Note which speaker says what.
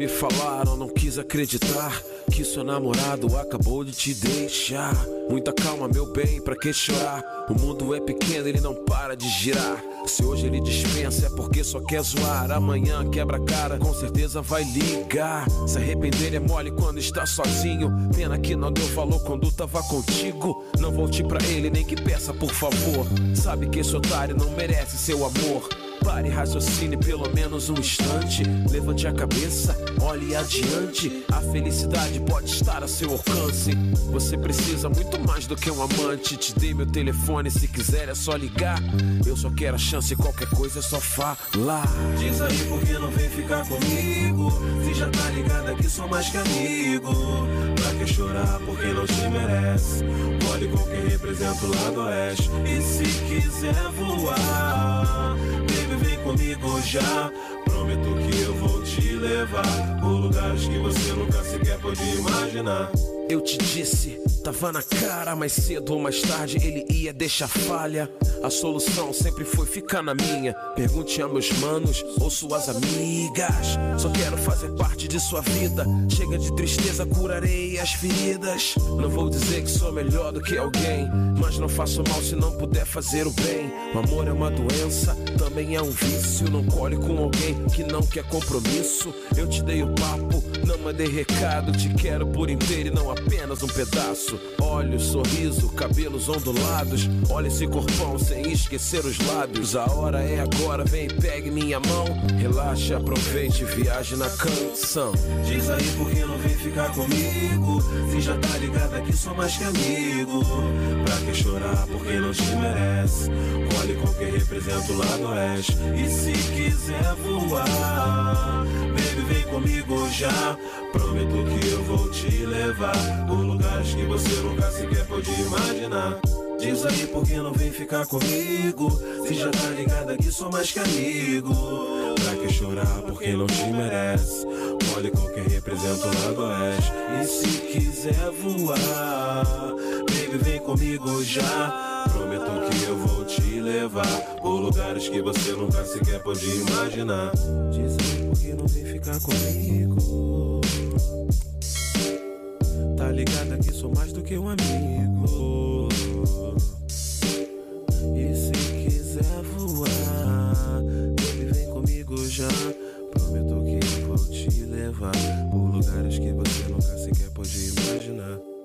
Speaker 1: me falaram, não quis acreditar que seu namorado acabou de te deixar. Muita calma, meu bem, pra que chorar? O mundo é pequeno, ele não para de girar. Se hoje ele dispensa é porque só quer zoar. Amanhã quebra a cara, com certeza vai ligar. Se arrepender é mole quando está sozinho. Pena que não deu valor quando tava contigo. Não volte pra ele, nem que peça por favor. Sabe que esse otário não merece seu amor. Pare, raciocine pelo menos um instante. Levante a cabeça, olhe adiante. A felicidade pode estar a seu alcance. Você precisa muito mais do que um amante. Te dei meu telefone, se quiser é só ligar. Eu só quero a chance, qualquer coisa é só falar.
Speaker 2: Diz aí por que não vem ficar comigo, se já tá ligada que sou mais que amigo. Pra que chorar por quem não te merece? Olhe com quem representa o lado oeste. E se quiser voar, baby, vem comigo já. Prometo que eu vou te levar por lugares que você nunca sequer pôde imaginar.
Speaker 1: Eu te disse, tava na cara, mais cedo ou mais tarde ele ia deixar falha. A solução sempre foi ficar na minha. Pergunte a meus manos ou suas amigas. Só quero fazer parte de sua vida. Chega de tristeza, curarei as feridas. Não vou dizer que sou melhor do que alguém, mas não faço mal se não puder fazer o bem. O amor é uma doença, também é um vício. Não colhe com alguém que não quer compromisso. Eu te dei o papo, não mandei recado. Te quero por inteiro e não apenas um pedaço. Olhos, sorriso, cabelos ondulados. Olha esse corpão sem esquecer os lábios. A hora é agora, vem e pegue minha mão. Relaxa, aproveite, viaje na canção.
Speaker 2: Diz aí por que não vem ficar comigo, se já tá ligada que sou mais que amigo. Pra que chorar por quem não te merece? Olhe com quem representa o lado oeste. E se quiser voar, baby, vem comigo já. Prometo que eu vou te levar por lugares que você nunca sequer pôde imaginar. Diz aí por que não vem ficar comigo, se já tá ligada que sou mais que amigo. Pra que chorar por quem não te merece? Olhe com quem representa o lado oeste. E se quiser voar, baby, vem comigo já. Prometo que eu vou te levar por lugares que você nunca sequer pôde imaginar. Diz aí por que não vem ficar comigo, tá ligada que sou mais do que um amigo. E se quiser voar, baby, vem comigo já. Prometo que eu vou te levar por lugares que você nunca sequer pôde imaginar.